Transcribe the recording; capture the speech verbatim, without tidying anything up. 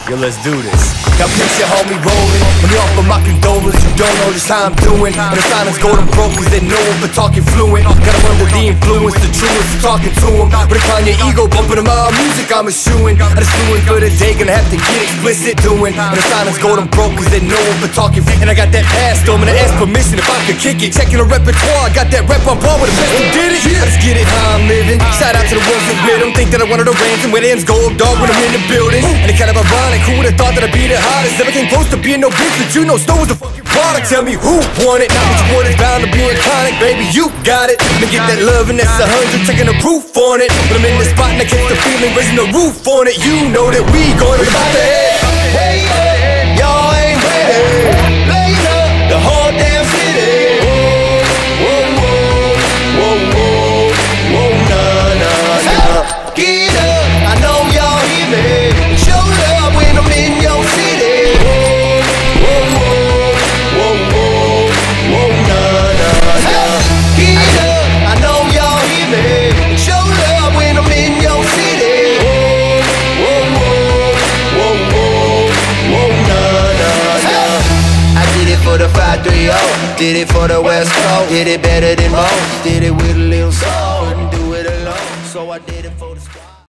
Yo, let's do this. Now picture homie rolling. When you offer my condolence, you don't know just how I'm doing. And the silence golden broke cause they know him for talking fluent. Gotta wonder the influence, the truest, talking to him. With a Kanye ego bumping to my music, I'm eschewing. I just doing for the day, gonna have to get explicit doing. And the silence golden broke cause they know him for talking. And I got that pass though, and I asked permission if I could kick it. Checking the repertoire, I got that rep on par with the best who did it. I just get it how I'm living. Shout out to the ones who with them. Think that I wanted a ransom where ends gold dog when I'm in the building. And it kind of ironic, who would've thought that I'd be the hottest? Never came close to being no bitch, but you know Snow was a fucking product. Tell me who won it? Not what you want is bound to be iconic, baby, you got it. Let me get that love and that's a hundred, checking the proof on it. When I'm in the spot and I catch the feeling, raising the roof on it. You know that we going about the head. Way up, y'all ain't ready. Blaze up the whole damn city. Whoa, whoa, whoa, whoa, whoa, whoa, nah, nah, nah. Get up, I know y'all hear me. Show love when I'm in your city. Whoa, whoa, whoa, whoa, whoa, whoa, nah, nah, nah. Get up, I know y'all hear me. Show love when I'm in your city. Whoa, whoa, whoa, whoa, whoa, nah, nah, nah. I did it for the five three oh, did it for the West Coast, did it better than most, did it with a little soul, couldn't do it alone, so I did.